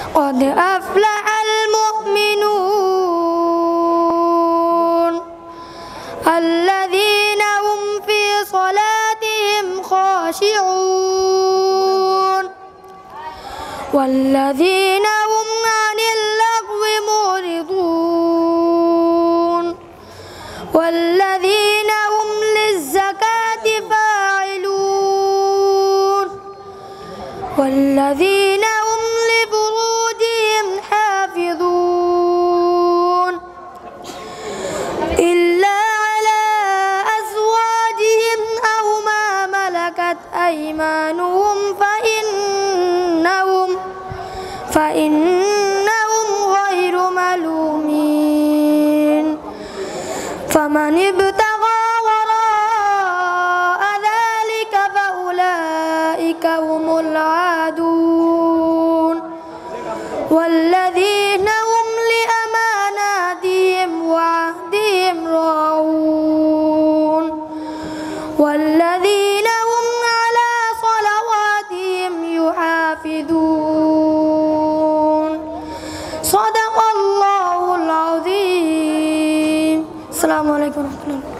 قد أفلح المؤمنون الذين هم في صلاتهم خاشعون والذين هم عن اللغو معرضون والذين هم للزكاة فاعلون والذين هم لفروجهم حافظون إلا على أزواجهم أو ما ملكت أيمانهم فإنهم غير ملومين فمن ابتغى وراء ذلك فأولئك هم العادون والذين هم لأماناتهم وعهدهم راعون والذين هم على صلواتهم يحافظون صدق الله العظيم. السلام عليكم ورحمة الله.